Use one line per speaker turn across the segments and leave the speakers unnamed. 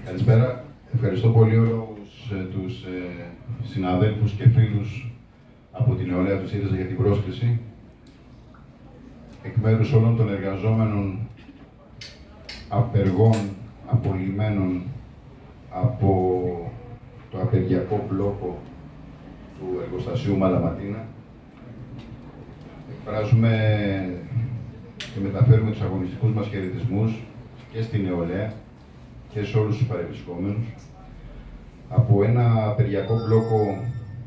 Καλησπέρα. Ευχαριστώ πολύ όλους τους συναδέλφους και φίλους από την νεολαία του ΣΥΡΙΖΑ για την πρόσκληση. Εκ μέρους όλων των εργαζόμενων, απεργών, απολυμμένων από το απεργιακό μπλόκο του εργοστασίου Μαλαματίνα, εκφράζουμε και μεταφέρουμε τους αγωνιστικούς μας χαιρετισμούς και στη νεολαία και σε όλους τους παρευρισκόμενους από ένα απεργιακό μπλόκο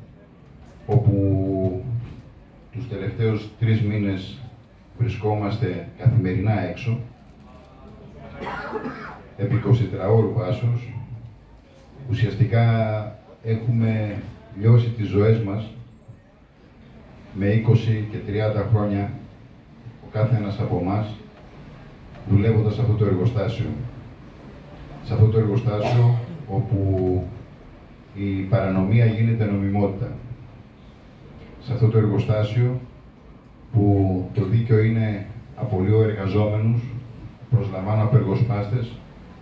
όπου τους τελευταίους 3 μήνες βρισκόμαστε καθημερινά έξω επί 24ωρου βάσεως. Ουσιαστικά έχουμε λιώσει τις ζωές μας με 20 και 30 χρόνια ο κάθε ένας από εμάς δουλεύοντας σε αυτό το εργοστάσιο. Σε αυτό το εργοστάσιο όπου η παρανομία γίνεται νομιμότητα. Σε αυτό το εργοστάσιο που το δίκαιο είναι απολύω εργαζόμενους, προσλαμβάνω απεργοσπάστες,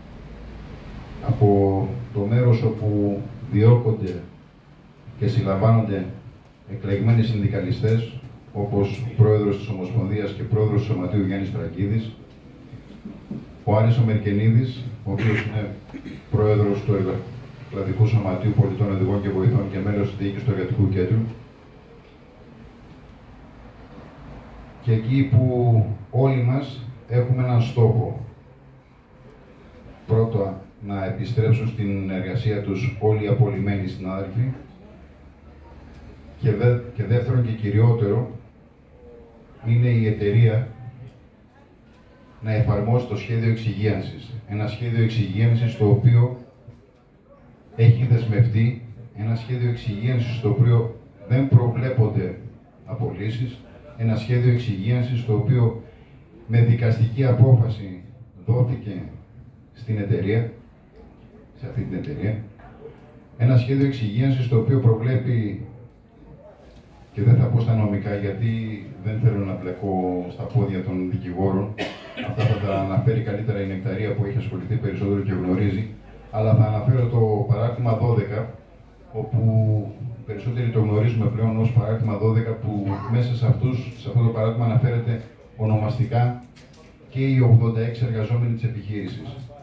από το μέρος όπου διώκονται και συλλαμβάνονται εκλεγμένοι συνδικαλιστές, όπως ο πρόεδρος της Ομοσπονδίας και πρόεδρος του Σωματείου Γιάννης Τρακίδης, ο Άρης ο Μερκενίδης, ο οποίος είναι πρόεδρος του Εργατικού Σωματείου Πολιτών Οδηγών και Βοηθών και μέλος της διοίκησης του Εργατικού Κέντρου. Και εκεί που όλοι μας έχουμε έναν στόχο. Πρώτα, να επιστρέψουν στην εργασία τους όλοι οι απολυμμένοι συνάδελφοι. Και δεύτερον και κυριότερο, είναι η εταιρεία να εφαρμόσει το σχέδιο εξυγίανσης. Ένα σχέδιο εξυγίανσης το οποίο έχει δεσμευτεί, ένα σχέδιο εξυγίανσης στο οποίο δεν προβλέπονται απολύσεις, ένα σχέδιο εξυγίανσης το οποίο με δικαστική απόφαση δόθηκε στην εταιρεία, σε αυτή την εταιρεία, ένα σχέδιο εξυγίανσης το οποίο προβλέπει, και δεν θα πω στα νομικά γιατί δεν θέλω να μπλεκώ στα πόδια των δικηγόρων, αυτά θα τα αναφέρει καλύτερα η Νεκταρία που έχει ασχοληθεί περισσότερο και γνωρίζει, αλλά θα αναφέρω το παράρτημα 12, όπου περισσότεροι το γνωρίζουμε πλέον ως παράρτημα 12, που μέσα σε αυτό το παράρτημα αναφέρεται ονομαστικά και οι 86 εργαζόμενοι της επιχείρησης.